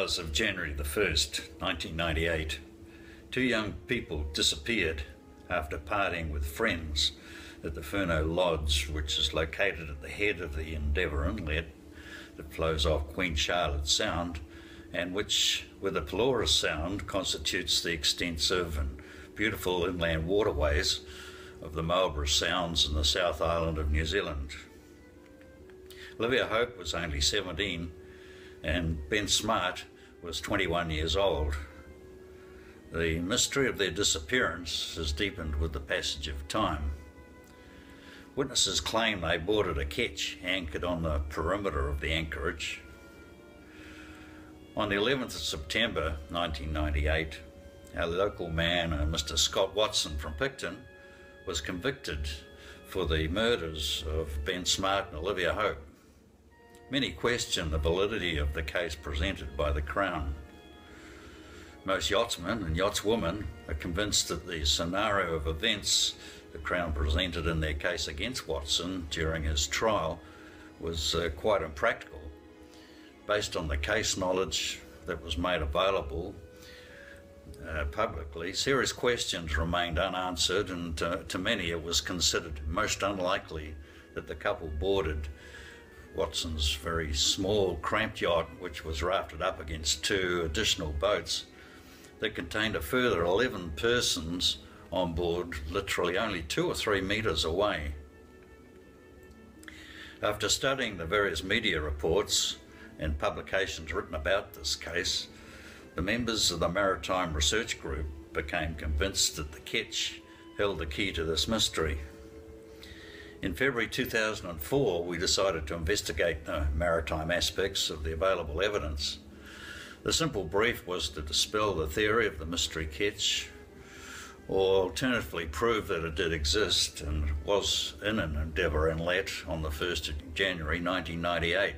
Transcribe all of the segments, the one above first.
hours of January the 1st, 1998, two young people disappeared after partying with friends at the Furneaux Lodge, which is located at the head of the Endeavour Inlet that flows off Queen Charlotte Sound, and which, with the Pelorus Sound, constitutes the extensive and beautiful inland waterways of the Marlborough Sounds in the South Island of New Zealand. Olivia Hope was only 17 and Ben Smart was 21 years old. The mystery of their disappearance has deepened with the passage of time. Witnesses claim they boarded a ketch anchored on the perimeter of the anchorage. On the 11th of September 1998, our local man, Mr. Scott Watson from Picton, was convicted for the murders of Ben Smart and Olivia Hope. Many question the validity of the case presented by the Crown. Most yachtsmen and yachtswomen are convinced that the scenario of events the Crown presented in their case against Watson during his trial was quite impractical. Based on the case knowledge that was made available publicly, serious questions remained unanswered, and to many it was considered most unlikely that the couple boarded Watson's very small, cramped yacht, which was rafted up against two additional boats that contained a further 11 persons on board, literally only 2 or 3 metres away. After studying the various media reports and publications written about this case, the members of the Maritime Research Group became convinced that the ketch held the key to this mystery. In February 2004, we decided to investigate the maritime aspects of the available evidence. The simple brief was to dispel the theory of the mystery ketch, or alternatively prove that it did exist and was in an Endeavour Inlet on the 1st of January 1998.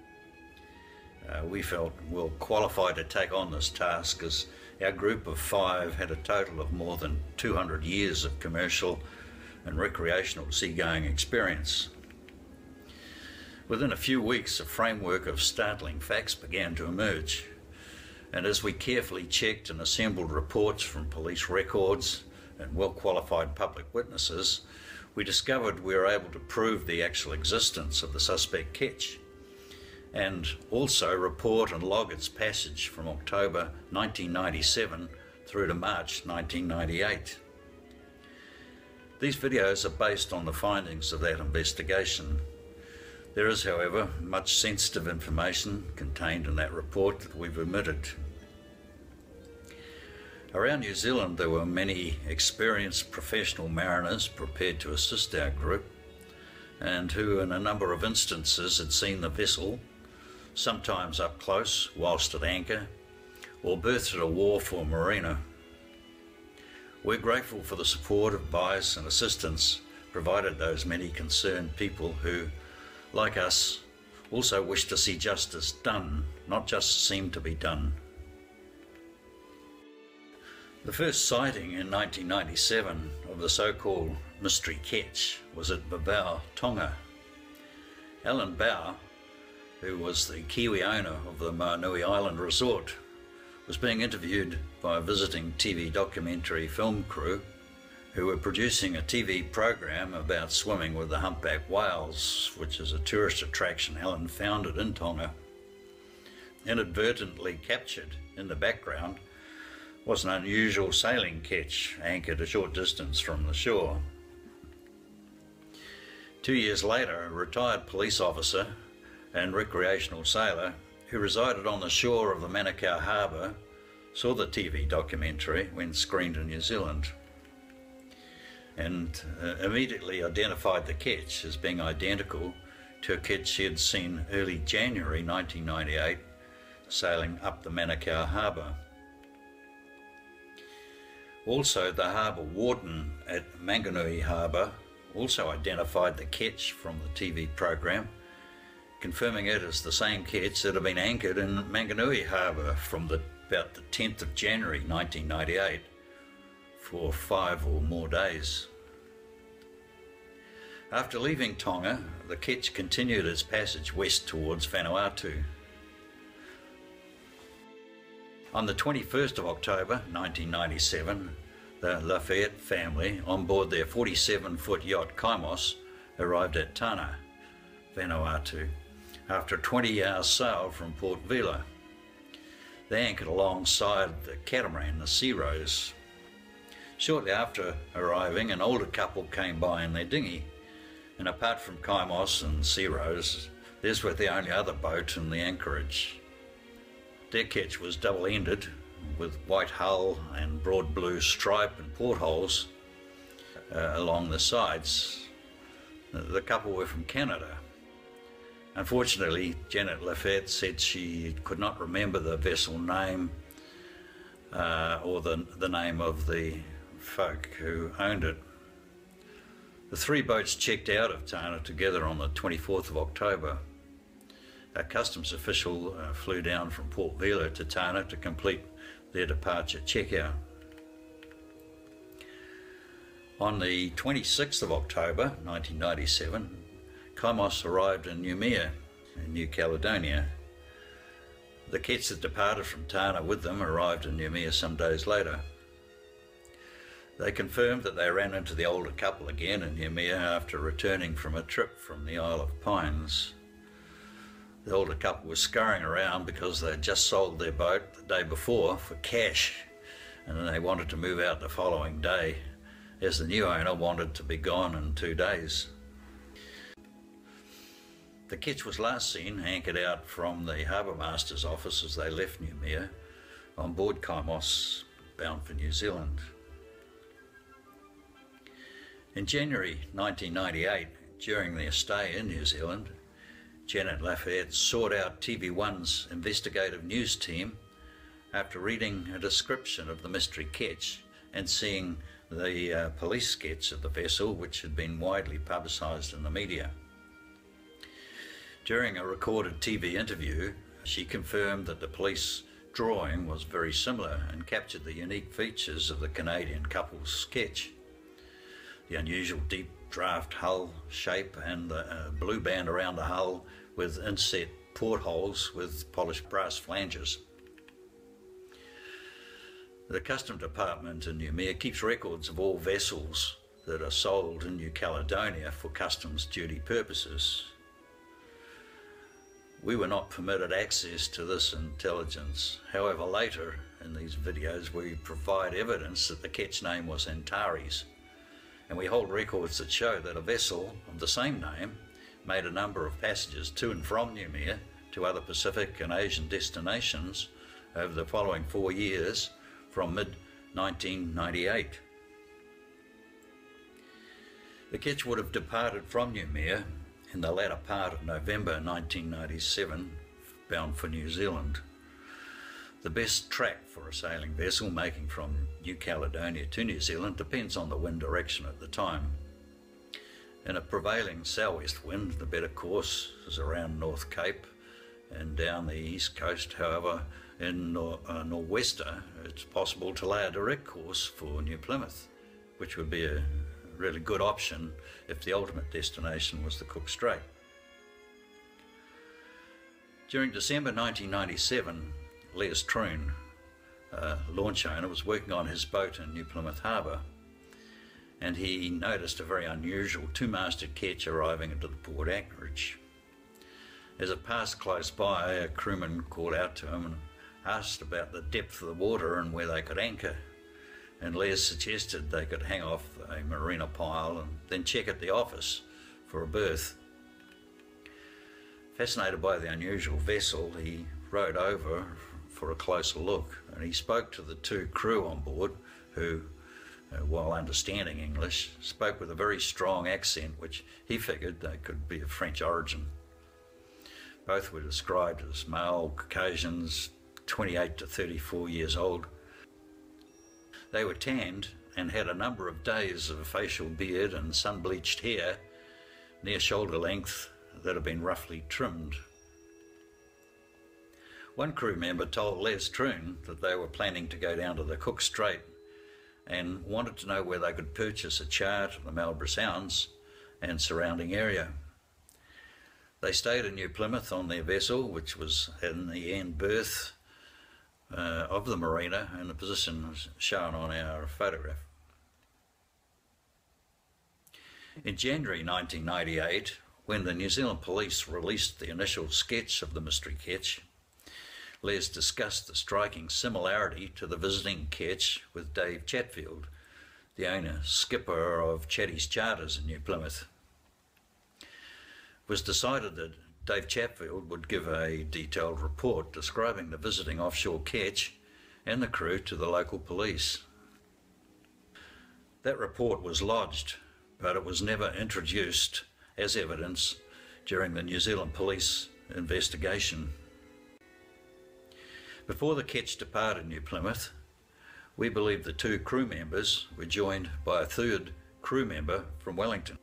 We felt well qualified to take on this task, as our group of 5 had a total of more than 200 years of commercial and recreational seagoing experience. Within a few weeks, a framework of startling facts began to emerge, and as we carefully checked and assembled reports from police records and well-qualified public witnesses, we discovered we were able to prove the actual existence of the suspect ketch, and also report and log its passage from October 1997 through to March 1998. These videos are based on the findings of that investigation. There is, however, much sensitive information contained in that report that we've omitted. Around New Zealand, there were many experienced professional mariners prepared to assist our group, and who in a number of instances had seen the vessel, sometimes up close whilst at anchor, or berthed at a wharf or marina. We're grateful for the support, advice and assistance provided those many concerned people who, like us, also wish to see justice done, not just seem to be done. The first sighting in 1997 of the so-called mystery ketch was at Vavau, Tonga. Alan Bow, who was the Kiwi owner of the Manui Island Resort, was being interviewed by a visiting TV documentary film crew who were producing a TV program about swimming with the humpback whales, which is a tourist attraction Alan founded in Tonga. Inadvertently captured in the background was an unusual sailing ketch anchored a short distance from the shore. 2 years later, a retired police officer and recreational sailor who resided on the shore of the Manukau Harbour saw the TV documentary when screened in New Zealand, and immediately identified the ketch as being identical to a ketch he had seen early January 1998 sailing up the Manukau Harbour. Also, the harbour warden at Manganui Harbour also identified the ketch from the TV program, confirming it as the same ketch that had been anchored in Manganui Harbour from about the 10th of January 1998 for 5 or more days. After leaving Tonga, the ketch continued its passage west towards Vanuatu. On the 21st of October 1997, the Lafayette family, on board their 47-foot yacht Kaimos, arrived at Tana, Vanuatu, after a 20-hour sail from Port Vila. They anchored alongside the catamaran, the Sea Rose. Shortly after arriving, an older couple came by in their dinghy, and apart from Kaimos and Sea Rose, these were the only other boat in the anchorage. Their ketch was double-ended, with white hull and broad blue stripe and portholes along the sides. The couple were from Canada. Unfortunately, Janet Lafayette said she could not remember the vessel name or the name of the folk who owned it. The three boats checked out of Tana together on the 24th of October. A customs official flew down from Port Vila to Tana to complete their departure checkout. On the 26th of October 1997, Kaimos arrived in Noumea in New Caledonia. The ketch that departed from Tana with them arrived in Noumea some days later. They confirmed that they ran into the older couple again in Noumea after returning from a trip from the Isle of Pines. The older couple was scurrying around because they had just sold their boat the day before for cash, and then they wanted to move out the following day, as the new owner wanted to be gone in 2 days. The ketch was last seen anchored out from the Harbour Master's office as they left Noumea on board Kaimos, bound for New Zealand. In January 1998, during their stay in New Zealand, Janet Lafayette sought out TV1's investigative news team after reading a description of the mystery ketch and seeing the police sketch of the vessel, which had been widely publicised in the media. During a recorded TV interview, she confirmed that the police drawing was very similar and captured the unique features of the Canadian couple's sketch. The unusual deep draft hull shape and the blue band around the hull with inset portholes with polished brass flanges. The Customs Department in Noumea keeps records of all vessels that are sold in New Caledonia for customs duty purposes. We were not permitted access to this intelligence. However, later in these videos we provide evidence that the ketch name was Antares, and we hold records that show that a vessel of the same name made a number of passages to and from Noumea to other Pacific and Asian destinations over the following 4 years from mid-1998. The ketch would have departed from Noumea in the latter part of November 1997, bound for New Zealand. The best track for a sailing vessel making from New Caledonia to New Zealand depends on the wind direction at the time. In a prevailing southwest wind, the better course is around North Cape and down the east coast. However, in nor'wester, it's possible to lay a direct course for New Plymouth, which would be a really good option if the ultimate destination was the Cook Strait. During December 1997, Les Troon, launch owner, was working on his boat in New Plymouth Harbour, and he noticed a very unusual two-masted ketch arriving into the port anchorage. As it passed close by, a crewman called out to him and asked about the depth of the water and where they could anchor, and Les suggested they could hang off a marina pile and then check at the office for a berth. Fascinated by the unusual vessel, he rowed over for a closer look, and he spoke to the two crew on board who, while understanding English, spoke with a very strong accent which he figured they could be of French origin. Both were described as male Caucasians, 28 to 34 years old. They were tanned and had a number of days of facial beard and sun-bleached hair near shoulder length that had been roughly trimmed. One crew member told Les Troon that they were planning to go down to the Cook Strait and wanted to know where they could purchase a chart of the Marlborough Sounds and surrounding area. They stayed in New Plymouth on their vessel, which was in the end berth of the marina in the position shown on our photograph. In January 1998, when the New Zealand Police released the initial sketch of the mystery ketch, Les discussed the striking similarity to the visiting ketch with Dave Chatfield, the owner skipper of Chatty's Charters in New Plymouth. It was decided that Dave Chatfield would give a detailed report describing the visiting offshore ketch and the crew to the local police. That report was lodged, but it was never introduced as evidence during the New Zealand Police investigation. Before the ketch departed New Plymouth, we believe the two crew members were joined by a third crew member from Wellington.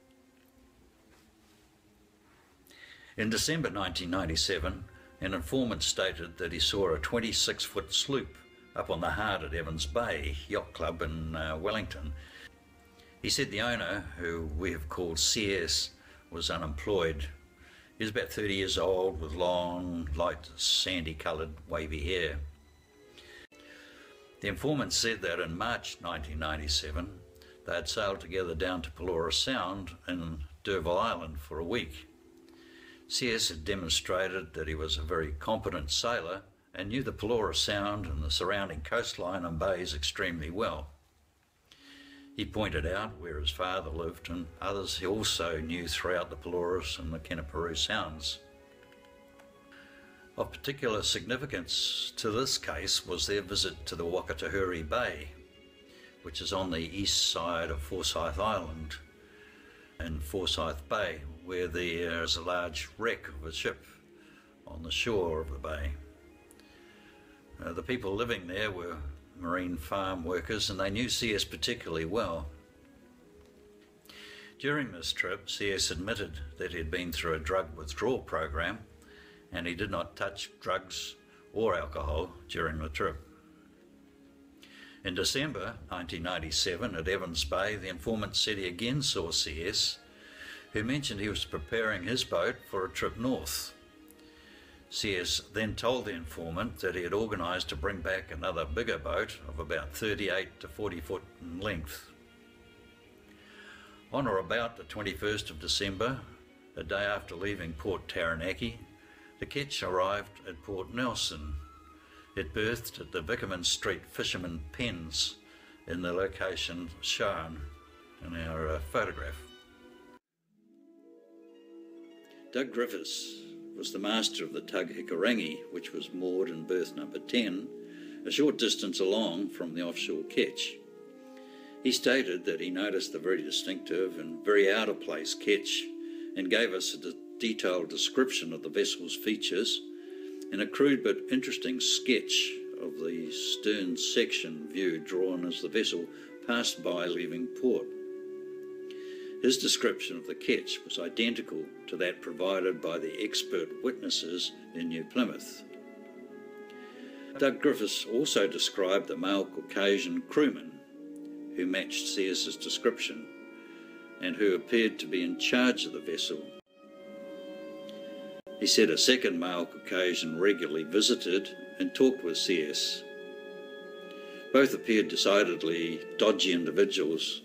In December 1997, an informant stated that he saw a 26-foot sloop up on the Hard at Evans Bay Yacht Club in Wellington. He said the owner, who we have called CS, was unemployed. He was about 30 years old with long, light, sandy-coloured, wavy hair. The informant said that in March 1997, they had sailed together down to Pelorus Sound in D'Urville Island for a week. CS had demonstrated that he was a very competent sailor and knew the Pelorus Sound and the surrounding coastline and bays extremely well. He pointed out where his father lived and others he also knew throughout the Pelorus and the Kenepuru Sounds. Of particular significance to this case was their visit to the Wakatahuri Bay, which is on the east side of Forsyth Island in Forsyth Bay, where there is a large wreck of a ship on the shore of the bay. The people living there were marine farm workers and they knew CS particularly well. During this trip, CS admitted that he had been through a drug withdrawal program and he did not touch drugs or alcohol during the trip. In December 1997 at Evans Bay, the informant said he again saw CS, who mentioned he was preparing his boat for a trip north. CS then told the informant that he had organised to bring back another bigger boat of about 38 to 40 foot in length. On or about the 21st of December, a day after leaving Port Taranaki, the ketch arrived at Port Nelson. It berthed at the Vickerman Street Fisherman Pens in the location shown in our photograph. Doug Griffiths was the master of the tug Hikurangi, which was moored in berth number 10, a short distance along from the offshore ketch. He stated that he noticed the very distinctive and very out-of-place ketch and gave us a detailed description of the vessel's features and a crude but interesting sketch of the stern section view drawn as the vessel passed by leaving port. His description of the ketch was identical to that provided by the expert witnesses in New Plymouth. Doug Griffiths also described the male Caucasian crewman who matched CS's description and who appeared to be in charge of the vessel. He said a second male Caucasian regularly visited and talked with CS. Both appeared decidedly dodgy individuals.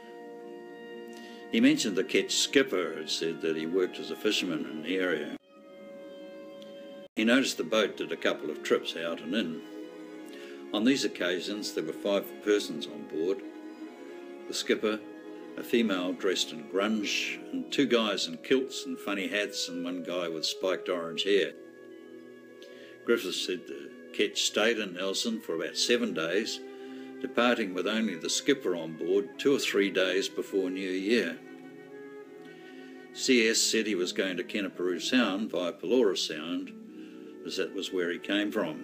He mentioned the ketch skipper had said that he worked as a fisherman in the area. He noticed the boat did a couple of trips out and in. On these occasions there were 5 persons on board: the skipper, a female dressed in grunge, and 2 guys in kilts and funny hats and 1 guy with spiked orange hair. Griffiths said the ketch stayed in Nelson for about 7 days, departing with only the skipper on board 2 or 3 days before New Year. CS said he was going to Kenepuru Sound via Pelorus Sound, as that was where he came from.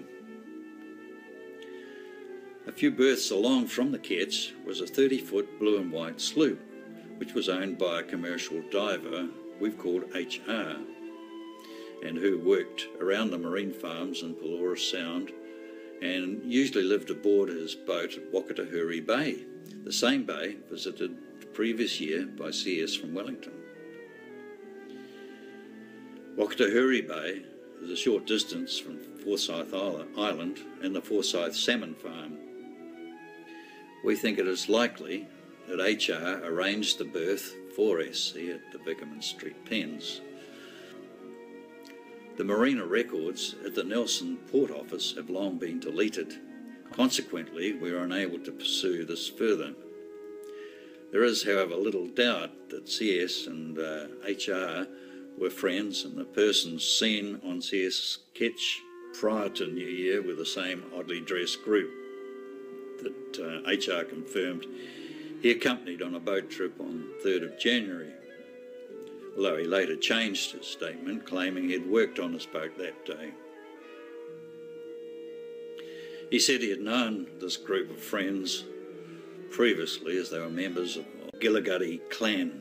A few berths along from the ketch was a 30-foot blue and white sloop, which was owned by a commercial diver we've called HR, and who worked around the marine farms in Pelorus Sound and usually lived aboard his boat at Wakatahuri Bay, the same bay visited the previous year by CS from Wellington. Wakatahuri Bay is a short distance from Forsyth Island and the Forsyth Salmon Farm. We think it is likely that HR arranged the berth for SC at the Vickerman Street Pens. The marina records at the Nelson Port Office have long been deleted. Consequently, we are unable to pursue this further. There is, however, little doubt that CS and HR were friends, and the persons seen on CS Ketch prior to New Year were the same oddly dressed group that HR confirmed he accompanied on a boat trip on 3rd of January, although he later changed his statement, claiming he'd worked on his boat that day. He said he had known this group of friends previously as they were members of the Gilliguddy clan.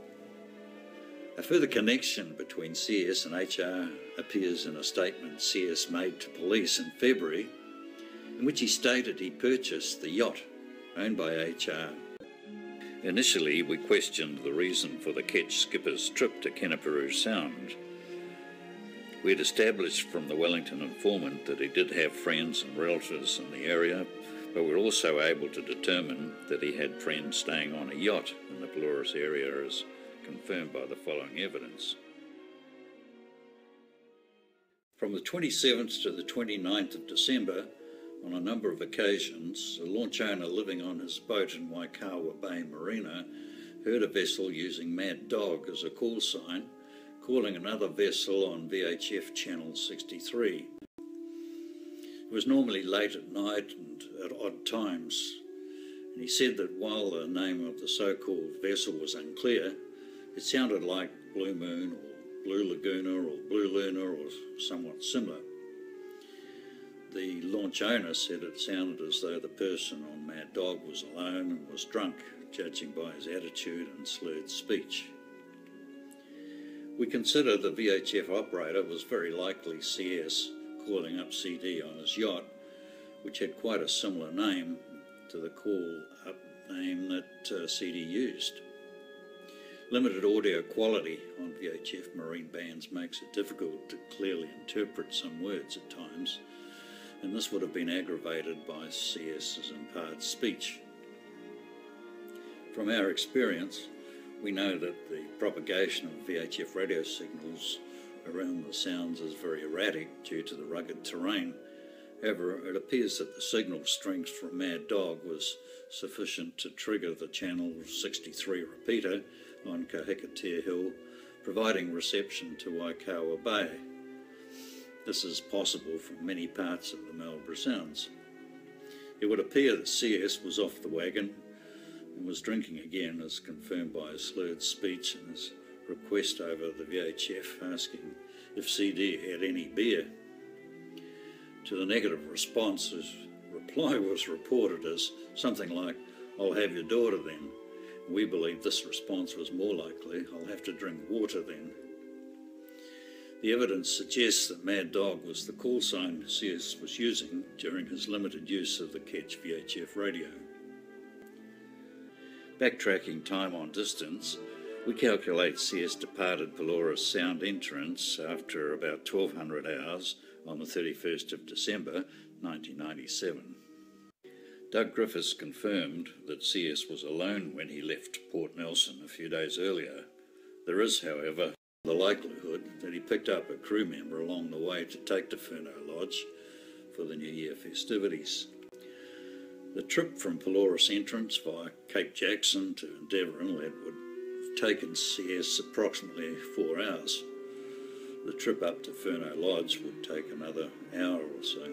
A further connection between CS and HR appears in a statement CS made to police in February, in which he stated he purchased the yacht owned by HR. Initially, we questioned the reason for the Ketch skipper's trip to Kenepuru Sound. We had established from the Wellington informant that he did have friends and relatives in the area, but we were also able to determine that he had friends staying on a yacht in the Pelorus area, as confirmed by the following evidence. From the 27th to the 29th of December, on a number of occasions, a launch owner living on his boat in Waikawa Bay Marina heard a vessel using Mad Dog as a call sign, calling another vessel on VHF Channel 63. It was normally late at night and at odd times, and he said that while the name of the so-called vessel was unclear, it sounded like Blue Moon or Blue Laguna or Blue Luna or somewhat similar. The launch owner said it sounded as though the person on Mad Dog was alone and was drunk, judging by his attitude and slurred speech. We consider the VHF operator was very likely CS calling up CD on his yacht, which had quite a similar name to the call-up name that CD used. Limited audio quality on VHF marine bands makes it difficult to clearly interpret some words at times, and this would have been aggravated by CS's imparted speech. From our experience, we know that the propagation of VHF radio signals around the sounds is very erratic due to the rugged terrain. However, it appears that the signal strength from Mad Dog was sufficient to trigger the Channel 63 repeater on Kahikatea Hill, providing reception to Waikawa Bay. This is possible from many parts of the Marlborough Sounds. It would appear that CS was off the wagon and was drinking again, as confirmed by his slurred speech and his request over the VHF asking if CD had any beer. To the negative response, his reply was reported as something like, "I'll have your daughter then." We believe this response was more likely, "I'll have to drink water then." The evidence suggests that Mad Dog was the call sign CS was using during his limited use of the Ketch VHF radio. Backtracking time on distance, we calculate CS departed Pelorus Sound entrance after about 1200 hours on the 31st of December 1997. Doug Griffiths confirmed that CS was alone when he left Port Nelson a few days earlier. There is, however, the likelihood that he picked up a crew member along the way to take to Furneaux Lodge for the New Year festivities. The trip from Pelorus Entrance via Cape Jackson to Endeavour Inlet would have taken CS approximately 4 hours. The trip up to Furneaux Lodge would take another hour or so.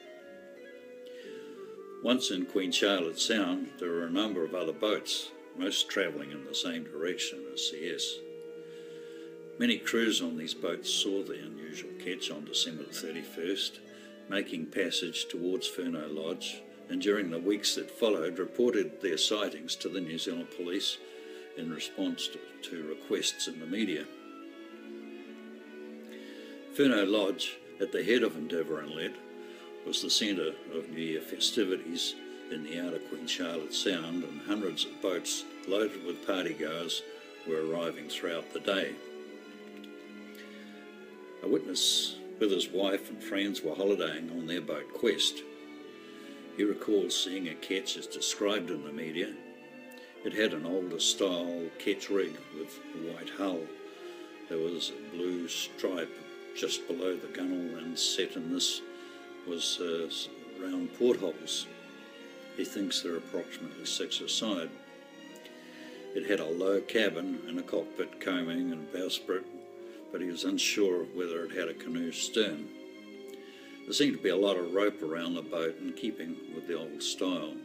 Once in Queen Charlotte Sound, there were a number of other boats, most travelling in the same direction as CS. Many crews on these boats saw the unusual Ketch on December 31st, making passage towards Furneaux Lodge, and during the weeks that followed reported their sightings to the New Zealand Police in response to requests in the media. Furneaux Lodge, at the head of Endeavour Inlet, was the centre of New Year festivities in the outer Queen Charlotte Sound, and hundreds of boats loaded with partygoers were arriving throughout the day. A witness with his wife and friends were holidaying on their boat Quest. He recalls seeing a ketch as described in the media. It had an older style ketch rig with a white hull. There was a blue stripe just below the gunwale, and set in this was round portholes. He thinks there are approximately 6 aside. It had a low cabin and a cockpit coaming and bowsprit, but he was unsure of whether it had a canoe stern. There seemed to be a lot of rope around the boat in keeping with the old style.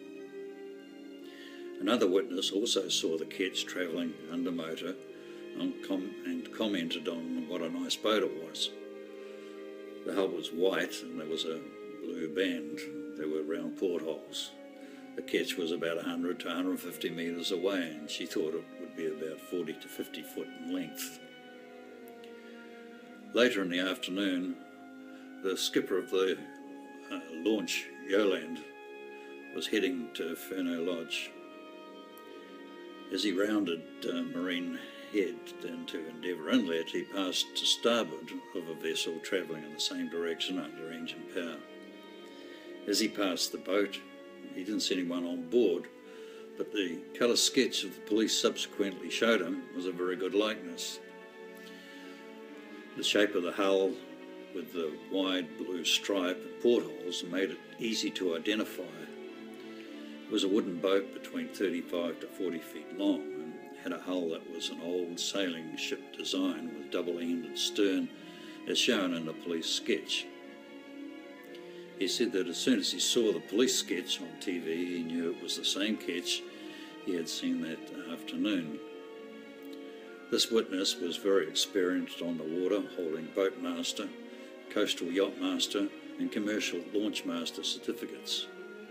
Another witness also saw the ketch travelling under motor and commented on what a nice boat it was. The hull was white and there was a blue band. There were round portholes. The ketch was about 100 to 150 metres away, and she thought it would be about 40 to 50 foot in length. Later in the afternoon, the skipper of the launch, Yoland, was heading to Furneaux Lodge. As he rounded Marine Head into Endeavour Inlet, he passed to starboard of a vessel travelling in the same direction under engine power. As he passed the boat, he didn't see anyone on board, but the colour sketch of the police subsequently showed him was a very good likeness. The shape of the hull with the wide blue stripe and portholes made it easy to identify. It was a wooden boat between 35 to 40 feet long and had a hull that was an old sailing ship design with double-ended stern, as shown in the police sketch. He said that as soon as he saw the police sketch on TV, he knew it was the same ketch he had seen that afternoon. This witness was very experienced on the water, holding boatmaster, coastal yachtmaster and commercial launchmaster certificates.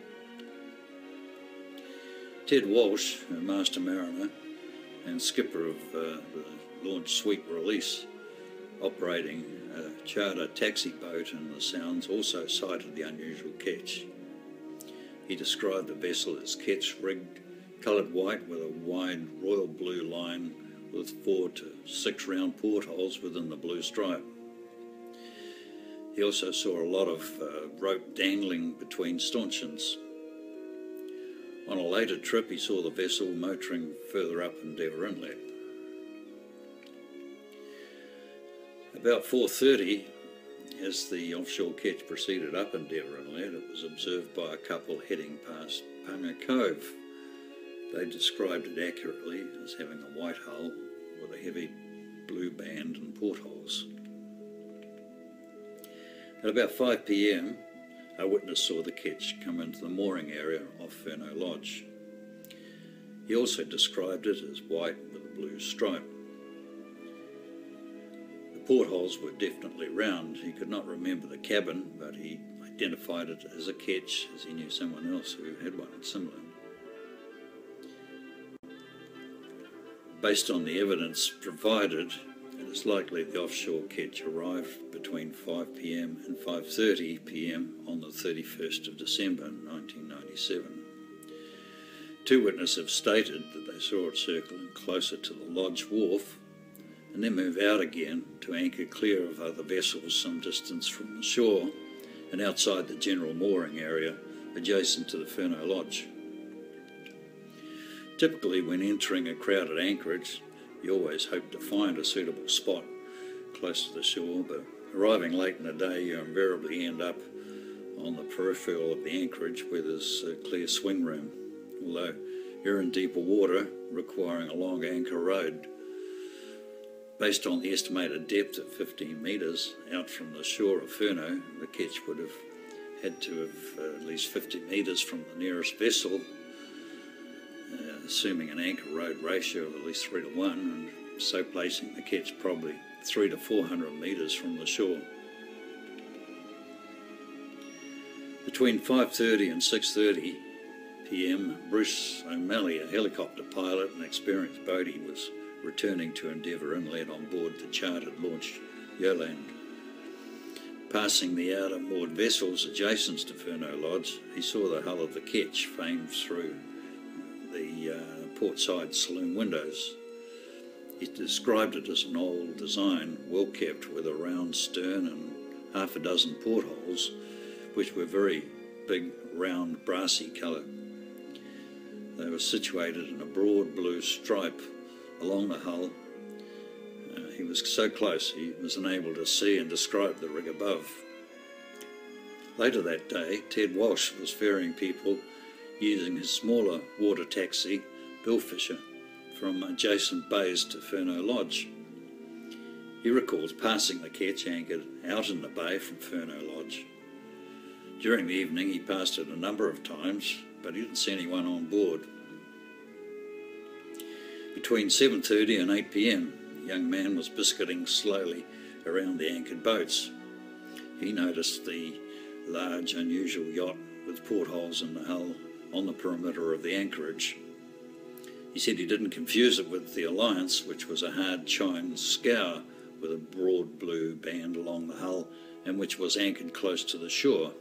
Ted Walsh, a master mariner and skipper of the launch Sweet Release, operating a charter taxi boat in the Sounds, also cited the unusual ketch. He described the vessel as ketch-rigged, coloured white with a wide royal blue line with 4 to 6 round portholes within the blue stripe. He also saw a lot of rope dangling between stanchions. On a later trip, he saw the vessel motoring further up Endeavour Inlet. About 4:30, as the offshore ketch proceeded up Endeavour Inlet, it was observed by a couple heading past Punga Cove. They described it accurately as having a white hull with a heavy blue band and portholes. At about 5 p.m, a witness saw the ketch come into the mooring area off Furneaux Lodge. He also described it as white with a blue stripe. The portholes were definitely round. He could not remember the cabin, but he identified it as a ketch as he knew someone else who had one similar. Based on the evidence provided, it is likely the offshore ketch arrived between 5 p.m. and 5:30 p.m. on the 31st of December 1997. 2 witnesses have stated that they saw it circling closer to the Lodge Wharf and then move out again to anchor clear of other vessels some distance from the shore and outside the general mooring area adjacent to the Furneaux Lodge. Typically, when entering a crowded anchorage, you always hope to find a suitable spot close to the shore, but arriving late in the day, you invariably end up on the peripheral of the anchorage where there's a clear swing room, although you're in deeper water requiring a long anchor rode. Based on the estimated depth of 15 metres out from the shore of Furneaux, the ketch would have had to have at least 50 metres from the nearest vessel, assuming an anchor rode ratio of at least 3 to 1, and so placing the ketch probably 300 to 400 metres from the shore. Between 5:30 and 6:30 p.m, Bruce O'Malley, a helicopter pilot and experienced boatie, was returning to Endeavour Inlet on board the chartered launch Yoland. Passing the outer moored vessels adjacent to Furneaux Lodge, he saw the hull of the ketch frame through the portside saloon windows. He described it as an old design, well kept, with a round stern and half a dozen portholes, which were very big, round, brassy colour. They were situated in a broad blue stripe along the hull. He was so close he was unable to see and describe the rig above. Later that day, Ted Walsh was ferrying people using his smaller water taxi, Bill Fisher, from adjacent bays to Furneaux Lodge. He recalls passing the ketch anchored out in the bay from Furneaux Lodge. During the evening he passed it a number of times, but he didn't see anyone on board. Between 7:30 and 8 p.m, the young man was biscuiting slowly around the anchored boats. He noticed the large, unusual yacht with portholes in the hull on the perimeter of the anchorage. He said he didn't confuse it with the Alliance, which was a hard chine scow with a broad blue band along the hull and which was anchored close to the shore.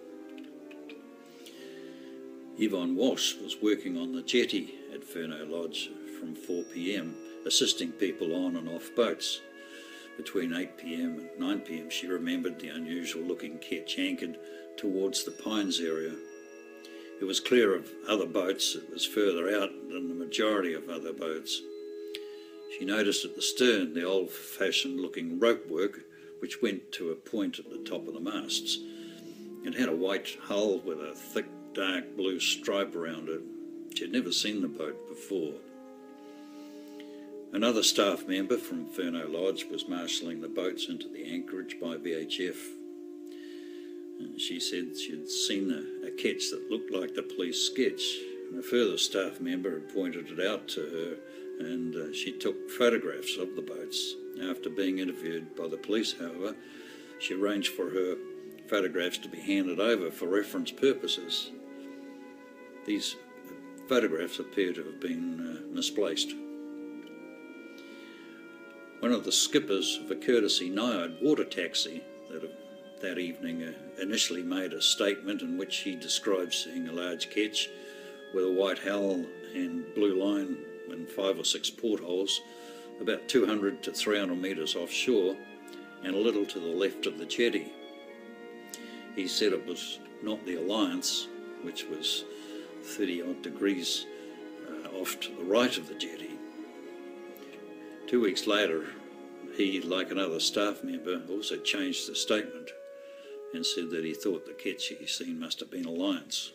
Yvonne Walsh was working on the jetty at Furneaux Lodge from 4 p.m, assisting people on and off boats. Between 8 p.m and 9 p.m, she remembered the unusual looking ketch anchored towards the Pines area. It was clear of other boats. It was further out than the majority of other boats. She noticed at the stern the old-fashioned looking rope work which went to a point at the top of the masts. It had a white hull with a thick dark blue stripe around it. She had never seen the boat before. Another staff member from Furneaux Lodge was marshalling the boats into the anchorage by VHF. She said she had seen a ketch that looked like the police sketch, and a further staff member had pointed it out to her, and she took photographs of the boats. After being interviewed by the police, however, she arranged for her photographs to be handed over for reference purposes. These photographs appear to have been misplaced. One of the skippers of a courtesy Niod water taxi that evening initially made a statement in which he described seeing a large ketch with a white hull and blue line and 5 or 6 portholes about 200 to 300 metres offshore and a little to the left of the jetty. He said it was not the Alliance, which was 30 odd degrees off to the right of the jetty. 2 weeks later, he, like another staff member, also changed the statement and said that he thought the ketch he seen must have been Alliance.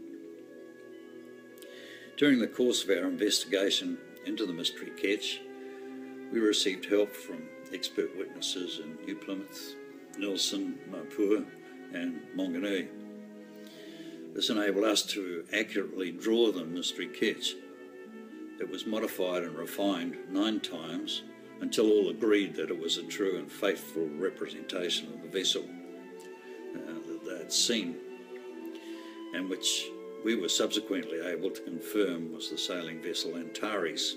During the course of our investigation into the mystery ketch, we received help from expert witnesses in New Plymouth, Nelson, Mapua and Monganui. This enabled us to accurately draw the mystery ketch. It was modified and refined 9 times until all agreed that it was a true and faithful representation of the vessel that they had seen, and which we were subsequently able to confirm was the sailing vessel Antares.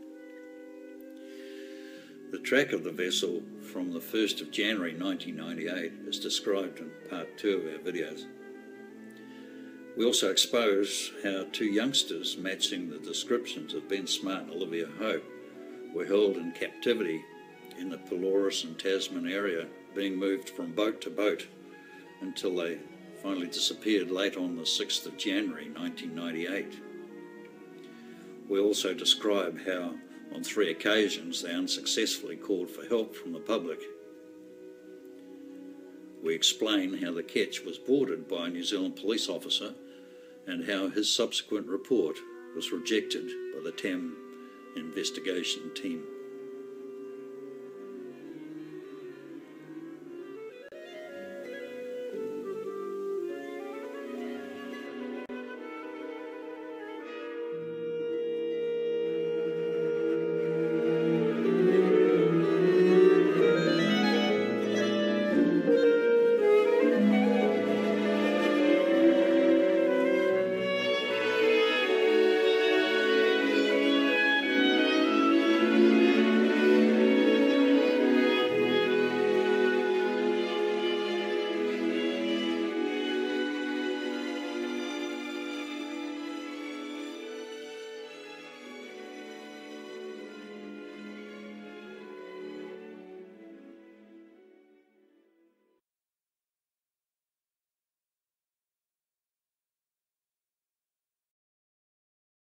The track of the vessel from the 1st of January 1998 is described in part 2 of our videos. We also expose how 2 youngsters matching the descriptions of Ben Smart and Olivia Hope were held in captivity in the Pelorus and Tasman area, being moved from boat to boat until they finally disappeared late on the 6th of January 1998. We also describe how on 3 occasions they unsuccessfully called for help from the public. We explain how the ketch was boarded by a New Zealand police officer and how his subsequent report was rejected by the TAM investigation team.